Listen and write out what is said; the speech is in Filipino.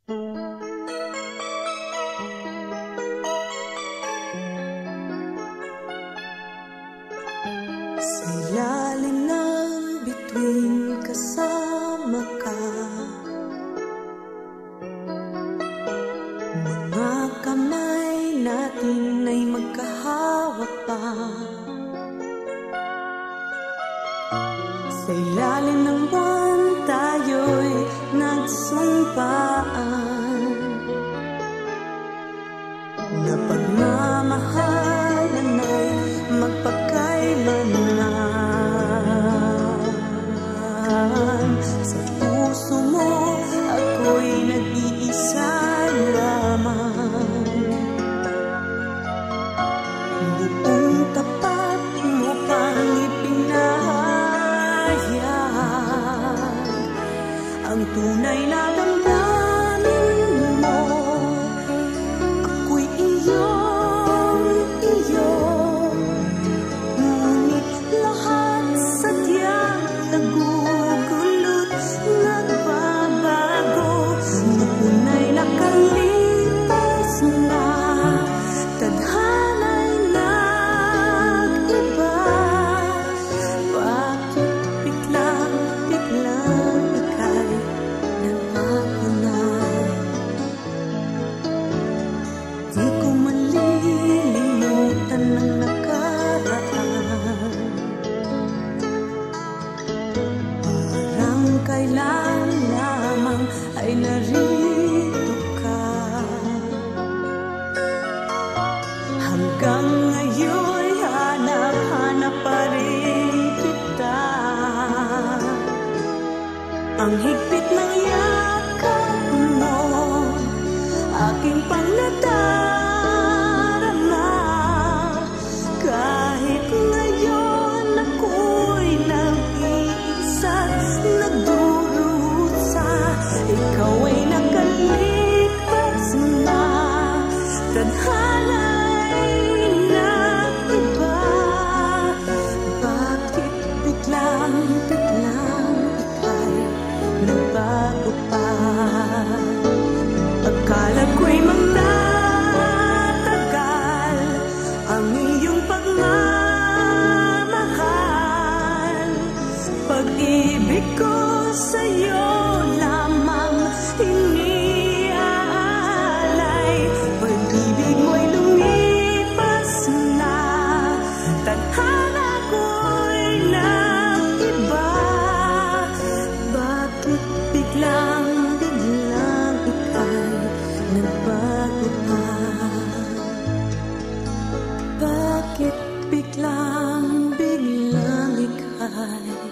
Sa ilalim ng bituin kasama ka, mga kamay natin ay magkahawak pa. Sa ilalim ng buwan tayo'y nagsumpaan na pagmamahalan ay magpakailanman. Sa puso mo ako'y nag-iisa lamang. Buong tapat mo pang ipinahayag ang tunay na damdamin mo. Ako'y iyong iyo, ngunit lahat sadyang nagugulot, nagbabago. Napuna'y nakalipas na, tadhana'y nag-iba. Bakit biglang ika'y nagbago na? Di ko malilimutan ang nakaraan. Parang kailan lamang ay narito ka. Hanggang ngayon hanap-hanap pa rin kita. Ang higpit ng yakap mo, aking pangnadarama. Kahit ngayon ako'y nag-iisa't nagdurusa, ikaw ay nakalipas na, tadhana'y nag-iba. Bakit biglang ika'y nagbago pa? Akala ko'y magtatagal ang iyong pagmamahal. Pag-ibig ko sa'yo lamang iniaalay. Pag-ibig mo'y lumipas na, tadhana ko'y nag-iba. Bakit biglang ika'y nagbago pa? Bakit biglang ika'y